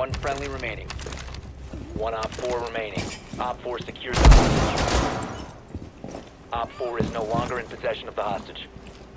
One friendly remaining. One Op 4 remaining. Op 4 secures the hostage. Op 4 is no longer in possession of the hostage.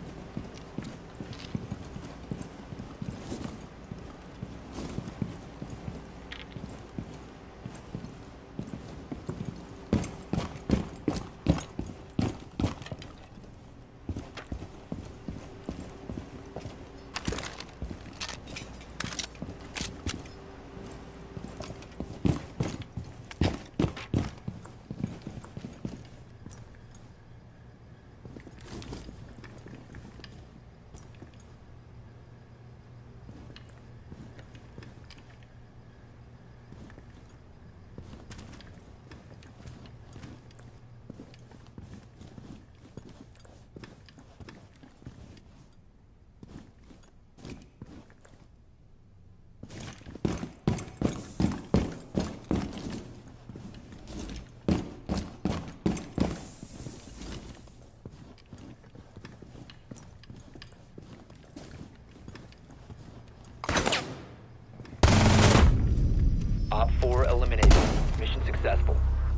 Op 4 eliminated. Mission successful.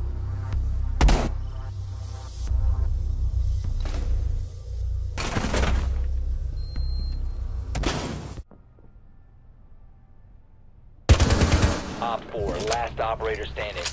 Op 4, last operator standing.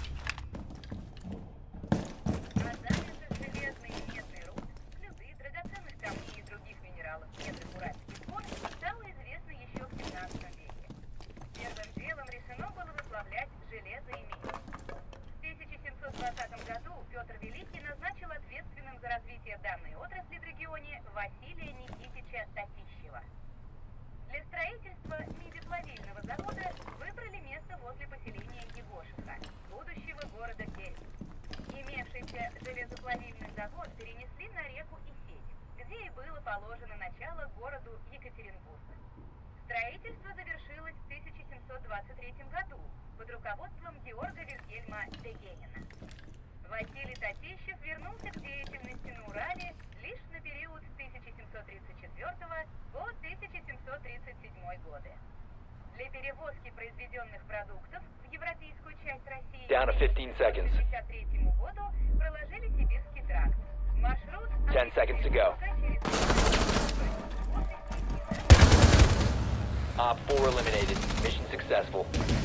Для строительства медиплавильного завода выбрали место возле поселения Егошиха, будущего города Кельт. Имевшийся железоплавильный завод перенесли на реку Исень, где и было положено начало городу Екатеринбург. Строительство завершилось в 1723 году под руководством Георга Вильгельма Дегенина. Василий Татищев вернулся к деятельности на Урале лишь на период с 1734 по 1737 годы. Для перевозки произведенных продуктов в европейскую часть России к 1953 году проложили Сибирский тракт. Маршрут 10 seconds to go. Op 4 eliminated. Mission successful.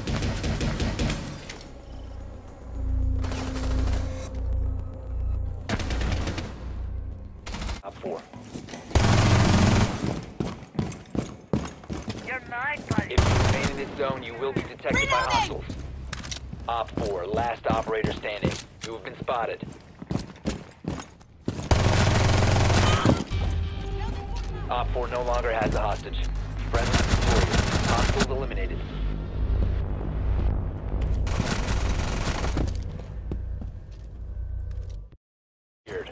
Op 4. You're mine, buddy. If you remain in this zone, you will be detected by hostiles. Op 4, last operator standing. You have been spotted. Op 4 no longer has a hostage. Friendly victorious. Hostiles eliminated. Secured.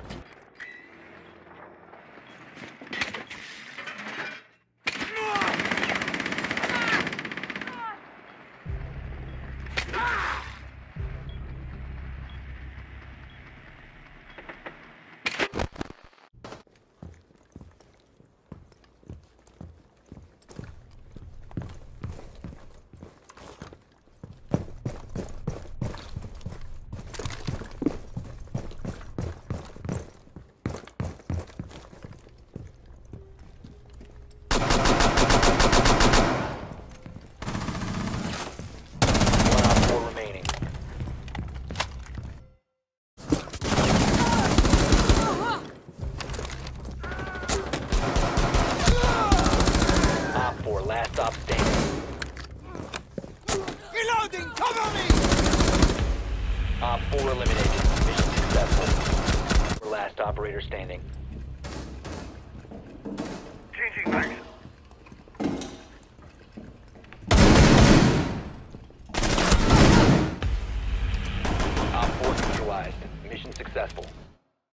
Last stop standing. Reloading! Cover me! Op 4 eliminated. Mission successful. Last operator standing.